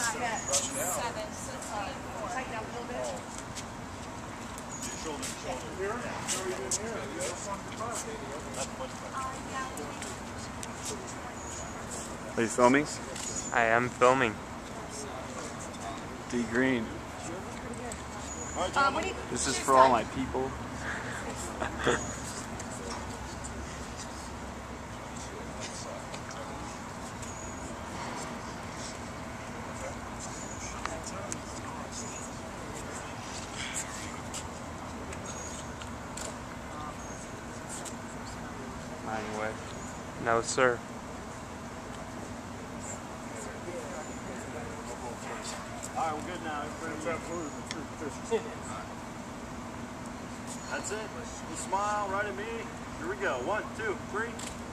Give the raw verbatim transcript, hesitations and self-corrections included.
Seven. Tighten up a little bit. Shoulder to shoulder. Here? How are you doing here? That's much better. Are you filming? I am filming. D Green. Um, this is for all my people. Mine way. No, sir. Alright, we're good now. That's it. You smile right at me. Here we go. One, two, three.